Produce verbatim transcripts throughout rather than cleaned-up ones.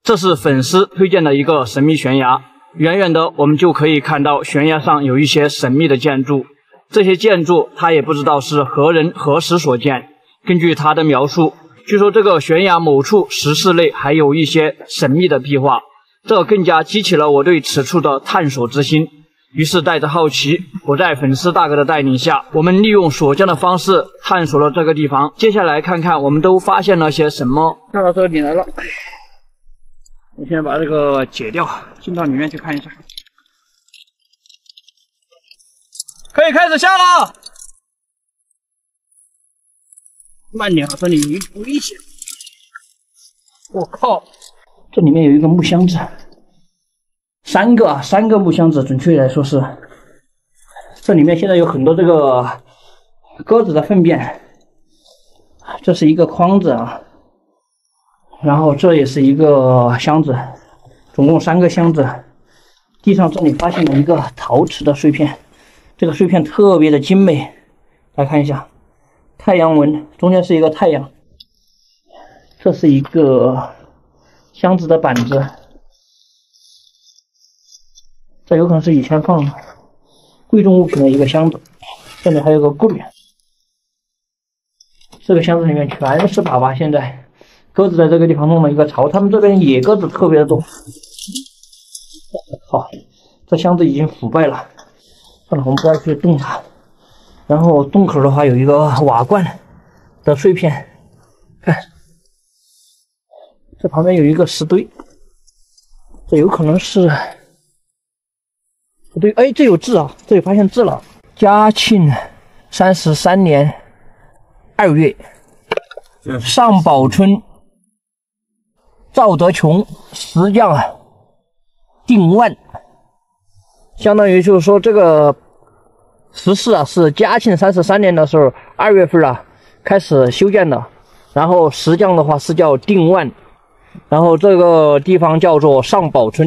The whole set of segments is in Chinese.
这是粉丝推荐的一个神秘悬崖，远远的我们就可以看到悬崖上有一些神秘的建筑，这些建筑他也不知道是何人何时所建。根据他的描述，据说这个悬崖某处石室内还有一些神秘的壁画，这更加激起了我对此处的探索之心。于是带着好奇，我在粉丝大哥的带领下，我们利用锁匠的方式探索了这个地方。接下来看看我们都发现了些什么。看到这里来了，我现在把这个解掉，进到里面去看一下。可以开始下了。慢点啊，这里危险！我靠，这里面有一个木箱子。三个啊，三个木箱子，准确来说是，这里面现在有很多这个鸽子的粪便，这是一个筐子啊，然后这也是一个箱子，总共三个箱子。地上这里发现了一个陶瓷的碎片，这个碎片特别的精美，来看一下，太阳纹，中间是一个太阳，这是一个箱子的板子。这有可能是以前放贵重物品的一个箱子，这里还有个棍。这个箱子里面全是粑粑，现在鸽子在这个地方弄了一个巢，他们这边野鸽子特别的多。好，这箱子已经腐败了，算了，我们不要去动它。然后洞口的话有一个瓦罐的碎片，看，这旁边有一个石堆，这有可能是。不对，哎，这有字啊！这里发现字了。嘉庆三十三年二月，上宝村赵德琼石匠定万，相当于就是说这个石室啊是嘉庆三十三年的时候二月份啊开始修建的，然后石匠的话是叫定万，然后这个地方叫做上宝村。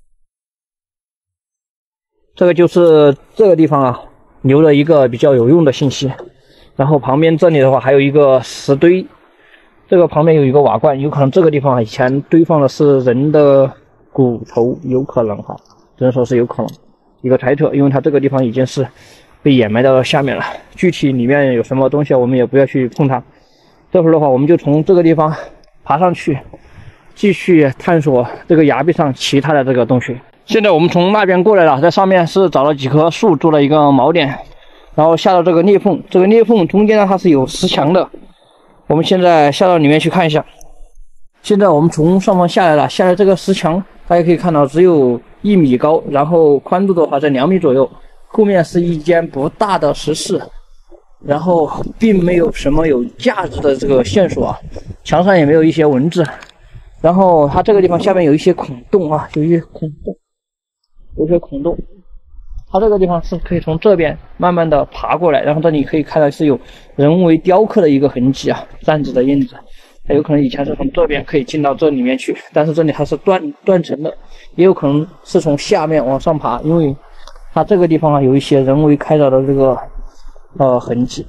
这个就是这个地方啊，留了一个比较有用的信息。然后旁边这里的话还有一个石堆，这个旁边有一个瓦罐，有可能这个地方以前堆放的是人的骨头，有可能哈，只能说是有可能一个猜测，因为它这个地方已经是被掩埋到下面了。具体里面有什么东西我们也不要去碰它。这会儿的话，我们就从这个地方爬上去，继续探索这个崖壁上其他的这个东西。现在我们从那边过来了，在上面是找了几棵树做了一个锚点，然后下到这个裂缝，这个裂缝中间呢它是有石墙的，我们现在下到里面去看一下。现在我们从上方下来了，下来这个石墙大家可以看到只有一米高，然后宽度的话在两米左右，后面是一间不大的石室，然后并没有什么有价值的这个线索啊，墙上也没有一些文字，然后它这个地方下面有一些孔洞啊，有一些孔洞。有些孔洞，它这个地方是可以从这边慢慢的爬过来，然后这里可以看到是有人为雕刻的一个痕迹啊，站子的印子，它有可能以前是从这边可以进到这里面去，但是这里它是断断层的，也有可能是从下面往上爬，因为它这个地方啊有一些人为开凿的这个呃痕迹，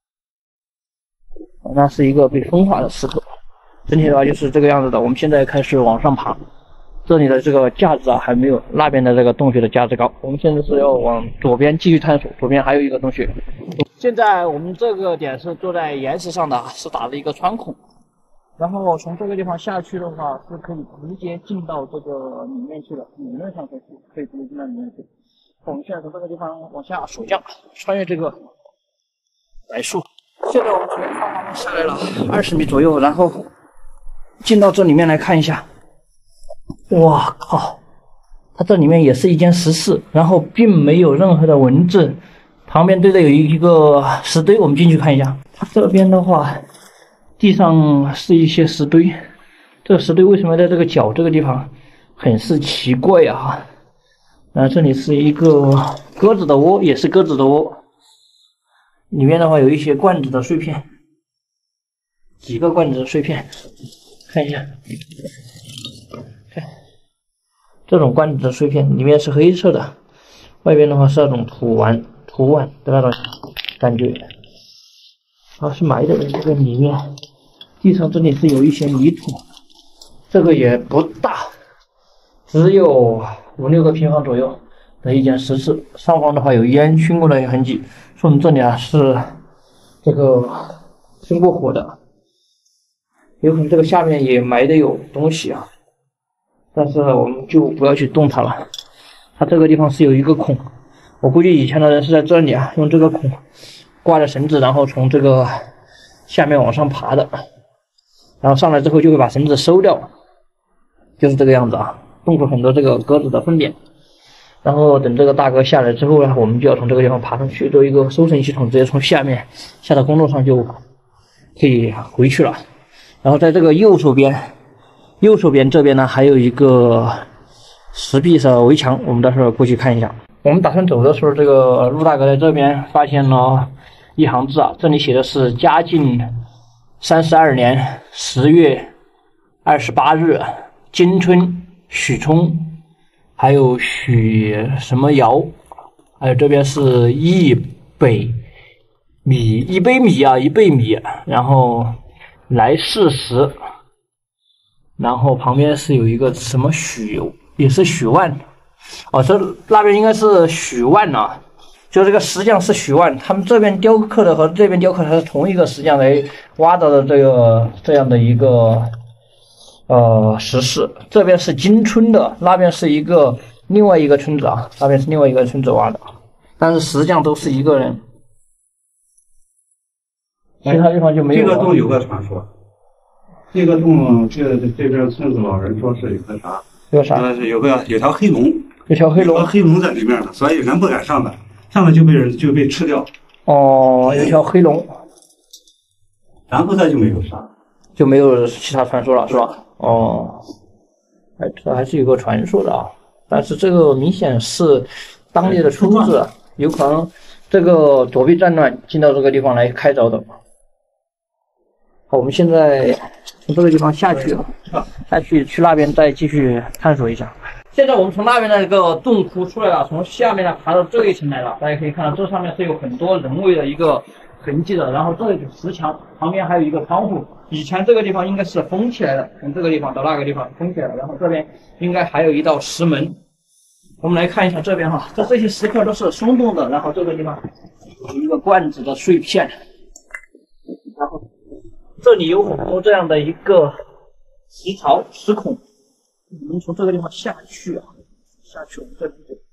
那是一个被风化的石头。整体的话就是这个样子的，我们现在开始往上爬。这里的这个价值啊还没有那边的这个洞穴的价值高，我们现在是要往左边继续探索，左边还有一个洞穴。现在我们这个点是坐在岩石上的，是打了一个穿孔，然后从这个地方下去的话是可以直接进到这个里面去的，理论上说是可以直接进到里面去。我们现在从这个地方往下锁降，穿越这个柏树。现在我们从上方下来了二十米左右，然后进到这里面来看一下。哇靠！它这里面也是一间石室，然后并没有任何的文字，旁边对着有一个石堆，我们进去看一下。它这边的话，地上是一些石堆，这个石堆为什么在这个角这个地方，很是奇怪啊！然后这里是一个鸽子的窝，也是鸽子的窝，里面的话有一些罐子的碎片，几个罐子的碎片，看一下。这种罐子的碎片里面是黑色的，外边的话是那种土丸土碗的那种感觉，它是埋在这个里面。地上这里是有一些泥土， 这个也不大，只有五六个平方左右的一间石室。上方的话有烟熏过的痕迹，说明这里啊是这个生过火的，有可能这个下面也埋的有东西啊，但是我们就不要去动它了。它这个地方是有一个孔，我估计以前的人是在这里啊，用这个孔挂着绳子，然后从这个下面往上爬的，然后上来之后就会把绳子收掉，就是这个样子啊，冻出很多这个鸽子的粪便。然后等这个大哥下来之后呢，我们就要从这个地方爬上去，做一个收绳系统，直接从下面下到公路上就可以回去了。然后在这个右手边，右手边这边呢还有一个石壁的围墙，我们到时候过去看一下。我们打算走的时候，这个陆大哥在这边发现了一行字啊，这里写的是嘉靖三十二年十月二十八日，金春许冲，还有许什么尧，还有这边是一北米，一杯米啊，一倍米，然后来四十，然后旁边是有一个什么许，也是许万，哦，这那边应该是许万啊，就这个石匠是许万，他们这边雕刻的和这边雕刻的是同一个石匠来挖到的这个这样的一个呃石室，这边是金春的，那边是一个另外一个村子啊，那边是另外一个村子挖的，但是石匠都是一个人，其他地方就没有。 这个洞有个传说，这个洞这这边村子老人说是有个啥？ 有啥？ 呃，有个有条黑龙， 有条黑龙， 有黑龙在里面的，所以人不敢上的，上面就被人就被吃掉。 哦，有条黑龙， 然后再就没有啥， 就没有其他传说了，是吧？哦，哎，这还是有个传说的啊，但是这个明显是当地的村子，有可能这个躲避战乱进到这个地方来开凿的。好，我们现在从这个地方下去，下去去那边再继续探索一下。现在我们从那边的一个洞窟出来了，从下面呢爬到这一层来了。大家可以看到，这上面是有很多人为的一个痕迹的。然后这里有石墙，旁边还有一个窗户。以前这个地方应该是封起来的，从这个地方到那个地方封起来了。然后这边应该还有一道石门。我们来看一下这边哈，这这些石块都是松动的。然后这个地方有一个罐子的碎片，然后这里有很多这样的一个石槽、石孔。我们从这个地方下去啊，下去我们这里走。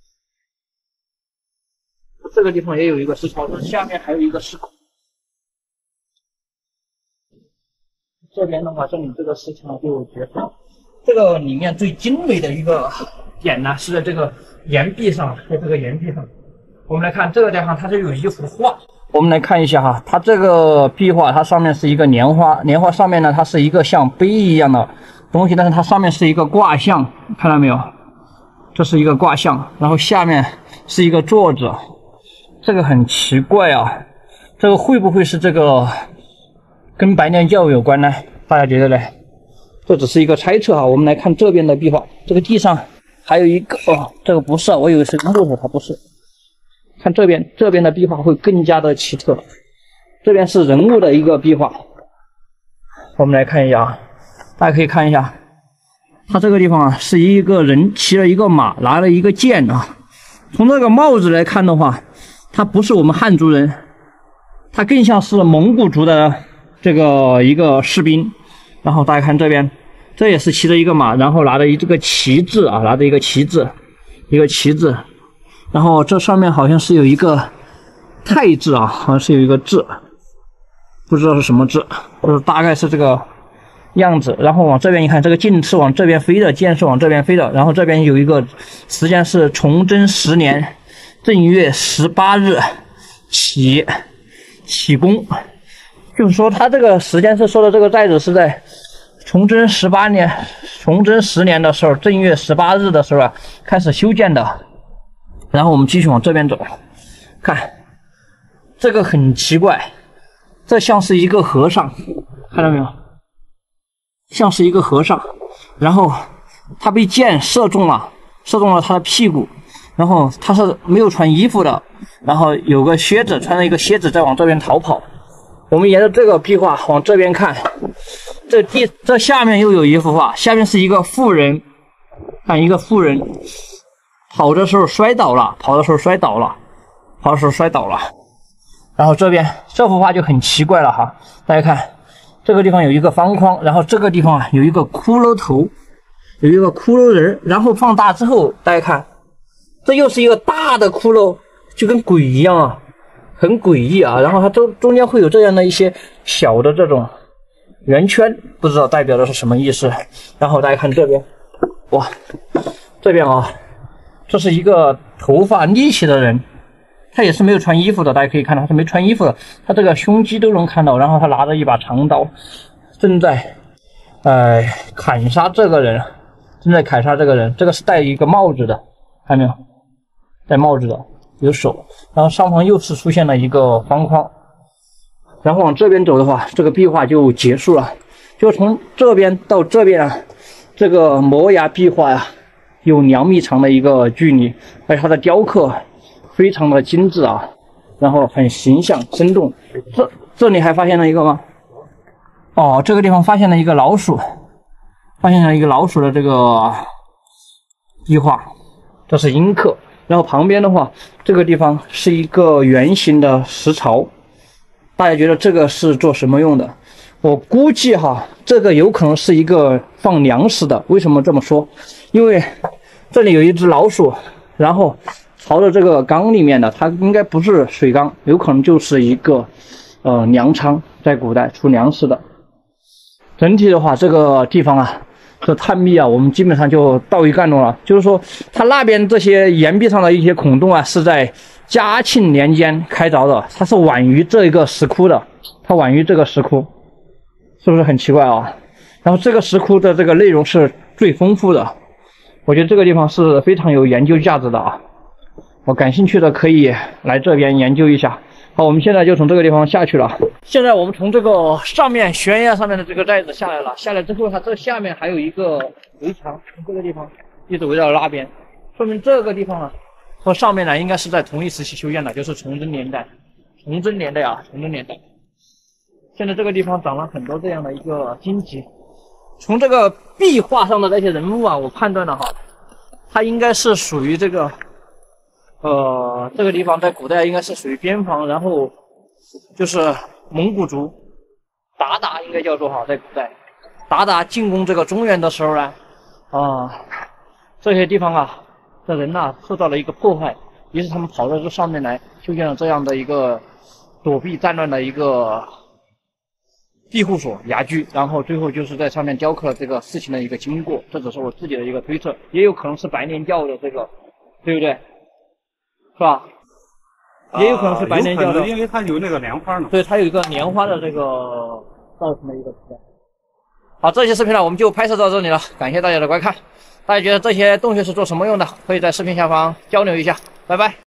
这个地方也有一个石槽，这下面还有一个石孔。这边的话，这里这个石墙就结束了。这个里面最精美的一个点呢，是在这个岩壁上，在这个岩壁上。我们来看这个地方，它是有一幅画。我们来看一下哈，它这个壁画，它上面是一个莲花，莲花上面呢，它是一个像杯一样的东西，但是它上面是一个卦象，看到没有？这是一个卦象，然后下面是一个座子，这个很奇怪啊，这个会不会是这个跟白莲教有关呢？大家觉得呢？这只是一个猜测哈。我们来看这边的壁画，这个地上还有一个哦，这个不是，我以为是木头，它不是。看这边，这边的壁画会更加的奇特。这边是人物的一个壁画，我们来看一下啊，大家可以看一下，它这个地方啊是一个人骑了一个马，拿了一个剑啊。从这个帽子来看的话，它不是我们汉族人，它更像是蒙古族的这个一个士兵。然后大家看这边，这也是骑着一个马，然后拿着一这个旗帜啊，拿着一个旗帜，一个旗帜。然后这上面好像是有一个太字啊，好像是有一个字，不知道是什么字，就是大概是这个样子。然后往这边一看，这个剑是往这边飞的，剑是往这边飞的。然后这边有一个时间是崇祯十年正月十八日起起功，就是说他这个时间是说的这个寨子是在崇祯十八年、崇祯十年的时候，正月十八日的时候啊开始修建的。然后我们继续往这边走，看这个很奇怪，这像是一个和尚，看到没有？像是一个和尚，然后他被箭射中了，射中了他的屁股，然后他是没有穿衣服的，然后有个靴子，穿着一个靴子在往这边逃跑。我们沿着这个壁画往这边看， 这地这下面又有一幅画，下面是一个妇人，看一个妇人跑的时候摔倒了，跑的时候摔倒了，跑的时候摔倒了。然后这边这幅画就很奇怪了哈，大家看这个地方有一个方框，然后这个地方啊有一个骷髅头，有一个骷髅人，然后放大之后，大家看，这又是一个大的骷髅，就跟鬼一样啊，很诡异啊。然后它中中间会有这样的一些小的这种圆圈，不知道代表的是什么意思。然后大家看这边，哇，这边啊，这是一个头发立起的人，他也是没有穿衣服的，大家可以看到他是没穿衣服的，他这个胸肌都能看到。然后他拿着一把长刀，正在呃砍杀这个人，正在砍杀这个人。这个是戴一个帽子的，看到没有？戴帽子的，有手。然后上方又是出现了一个方框。然后往这边走的话，这个壁画就结束了。就从这边到这边啊，这个摩崖壁画呀，有两米长的一个距离，而且它的雕刻非常的精致啊，然后很形象生动。这这里还发现了一个吗？哦，这个地方发现了一个老鼠，发现了一个老鼠的这个壁画，这是阴刻。然后旁边的话，这个地方是一个圆形的石槽。大家觉得这个是做什么用的？我估计哈，这个有可能是一个放粮食的。为什么这么说？因为这里有一只老鼠，然后朝着这个缸里面的，它应该不是水缸，有可能就是一个呃粮仓，在古代出粮食的。整体的话，这个地方啊，这探秘啊，我们基本上就到一段落了。就是说，它那边这些岩壁上的一些孔洞啊，是在嘉庆年间开凿的，它是晚于这个石窟的，它晚于这个石窟，是不是很奇怪啊？然后这个石窟的这个内容是最丰富的，我觉得这个地方是非常有研究价值的啊。我感兴趣的可以来这边研究一下。好，我们现在就从这个地方下去了。现在我们从这个上面悬崖上面的这个寨子下来了，下来之后，它这下面还有一个围墙，从这个地方一直围到那边，说明这个地方啊和上面呢应该是在同一时期修建的，就是崇祯年代，崇祯年代啊，崇祯年代。现在这个地方长了很多这样的一个荆棘。从这个壁画上的那些人物啊，我判断了哈，它应该是属于这个。呃，这个地方在古代应该是属于边防，然后就是蒙古族鞑靼应该叫做哈，在古代鞑靼进攻这个中原的时候呢，啊、呃，这些地方啊的人呐、啊、受到了一个迫害，于是他们跑到这上面来修建了这样的一个躲避战乱的一个庇护所衙居，然后最后就是在上面雕刻了这个事情的一个经过，这只是我自己的一个推测，也有可能是白莲教的这个，对不对？是吧？也有可能是白莲教的， 因为它有那个莲花呢。 对，它有一个莲花的这个造成的一个图案。好，这期视频呢我们就拍摄到这里了，感谢大家的观看。大家觉得这些洞穴是做什么用的？可以在视频下方交流一下。拜拜。